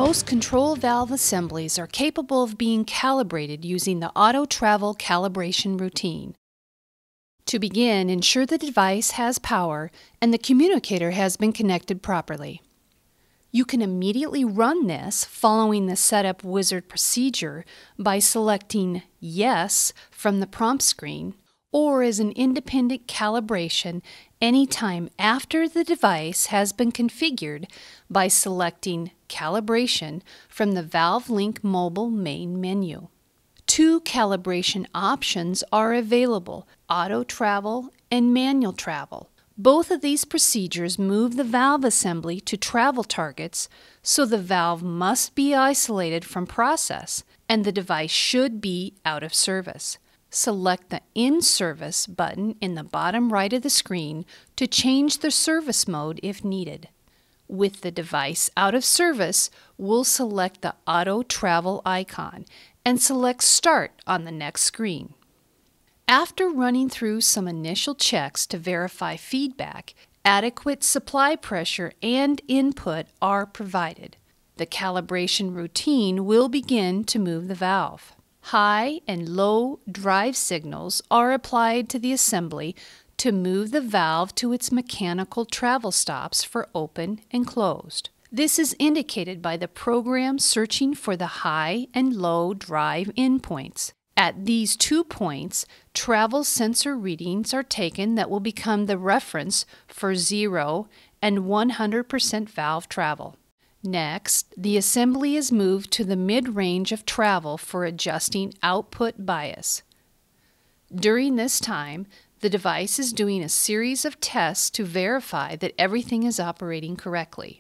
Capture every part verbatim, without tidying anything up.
Most control valve assemblies are capable of being calibrated using the auto travel calibration routine. To begin, ensure the device has power and the communicator has been connected properly. You can immediately run this following the setup wizard procedure by selecting Yes from the prompt screen, or as an independent calibration anytime after the device has been configured by selecting Calibration from the ValveLink Mobile main menu. Two calibration options are available: auto travel and manual travel. Both of these procedures move the valve assembly to travel targets, so the valve must be isolated from process and the device should be out of service. Select the In Service button in the bottom right of the screen to change the service mode if needed. With the device out of service, we'll select the Auto Travel icon and select Start on the next screen. After running through some initial checks to verify feedback, adequate supply pressure and input are provided. The calibration routine will begin to move the valve. High and low drive signals are applied to the assembly to move the valve to its mechanical travel stops for open and closed. This is indicated by the program searching for the high and low drive endpoints. At these two points, travel sensor readings are taken that will become the reference for zero and one hundred percent valve travel. Next, the assembly is moved to the mid-range of travel for adjusting output bias. During this time, the device is doing a series of tests to verify that everything is operating correctly.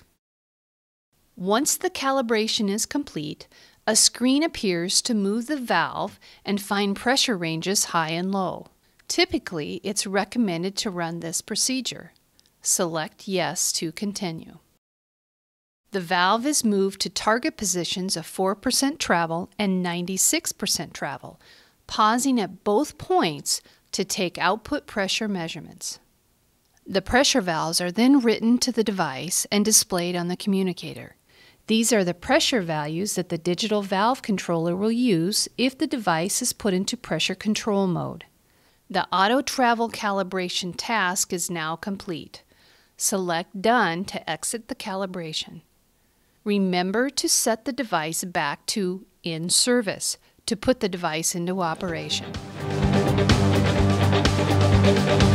Once the calibration is complete, a screen appears to move the valve and find pressure ranges high and low. Typically, it's recommended to run this procedure. Select Yes to continue. The valve is moved to target positions of four percent travel and ninety-six percent travel, pausing at both points to take output pressure measurements. The pressure valves are then written to the device and displayed on the communicator. These are the pressure values that the digital valve controller will use if the device is put into pressure control mode. The auto travel calibration task is now complete. Select Done to exit the calibration. Remember to set the device back to In Service to put the device into operation.